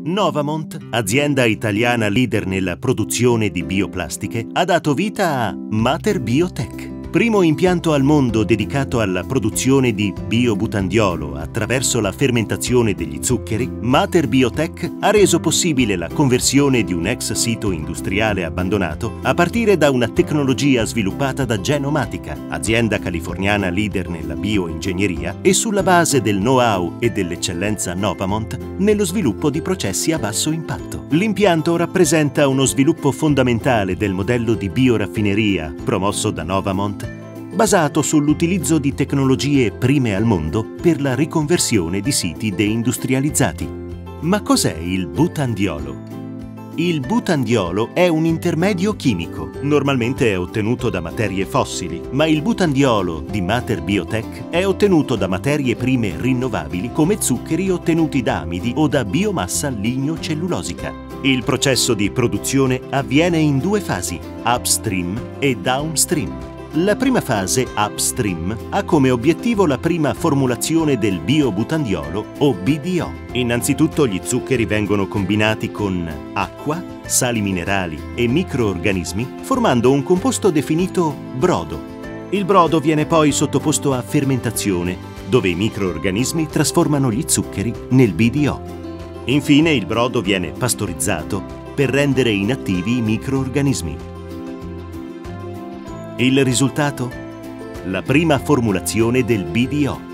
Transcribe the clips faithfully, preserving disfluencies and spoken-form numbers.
Novamont, azienda italiana leader nella produzione di bioplastiche, ha dato vita a Mater Biotech, primo impianto al mondo dedicato alla produzione di biobutandiolo attraverso la fermentazione degli zuccheri. Mater Biotech ha reso possibile la conversione di un ex sito industriale abbandonato a partire da una tecnologia sviluppata da Genomatica, azienda californiana leader nella bioingegneria, e sulla base del know-how e dell'eccellenza Novamont nello sviluppo di processi a basso impatto. L'impianto rappresenta uno sviluppo fondamentale del modello di bioraffineria promosso da Novamont, basato sull'utilizzo di tecnologie prime al mondo per la riconversione di siti deindustrializzati. Ma cos'è il butandiolo? Il butandiolo è un intermedio chimico. Normalmente è ottenuto da materie fossili, ma il butandiolo di Mater Biotech è ottenuto da materie prime rinnovabili come zuccheri ottenuti da amidi o da biomassa ligno-cellulosica. Il processo di produzione avviene in due fasi, upstream e downstream. La prima fase, upstream, ha come obiettivo la prima formulazione del biobutandiolo o B D O. Innanzitutto gli zuccheri vengono combinati con acqua, sali minerali e microorganismi, formando un composto definito brodo. Il brodo viene poi sottoposto a fermentazione, dove i microorganismi trasformano gli zuccheri nel B D O. Infine il brodo viene pastorizzato per rendere inattivi i microorganismi. Il risultato? La prima formulazione del B D O.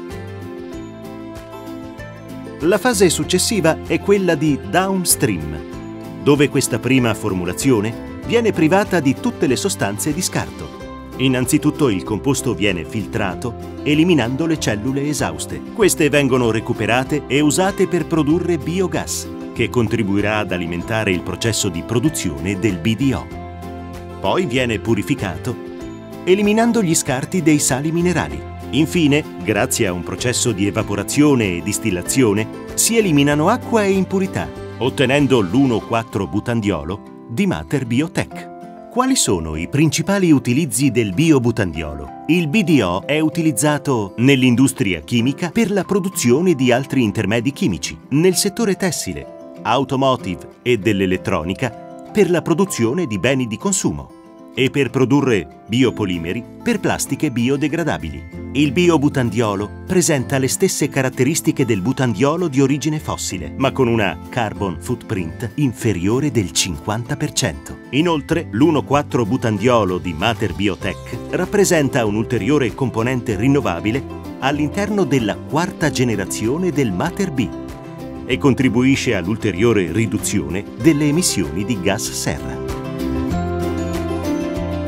La fase successiva è quella di downstream, dove questa prima formulazione viene privata di tutte le sostanze di scarto. Innanzitutto il composto viene filtrato, eliminando le cellule esauste. Queste vengono recuperate e usate per produrre biogas, che contribuirà ad alimentare il processo di produzione del B D O. Poi viene purificato, eliminando gli scarti dei sali minerali. Infine, grazie a un processo di evaporazione e distillazione, si eliminano acqua e impurità, ottenendo l'uno quattro butandiolo di Mater Biotech. Quali sono i principali utilizzi del biobutandiolo? Il B D O è utilizzato nell'industria chimica per la produzione di altri intermedi chimici, nel settore tessile, automotive e dell'elettronica per la produzione di beni di consumo, e per produrre biopolimeri per plastiche biodegradabili. Il biobutandiolo presenta le stesse caratteristiche del butandiolo di origine fossile, ma con una carbon footprint inferiore del cinquanta per cento. Inoltre, l'uno quattro butandiolo di Mater Biotech rappresenta un ulteriore componente rinnovabile all'interno della quarta generazione del Mater B e contribuisce all'ulteriore riduzione delle emissioni di gas serra.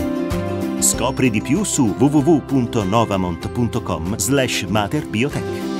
Scopri di più su w w w punto novamont punto com slash mater biotech.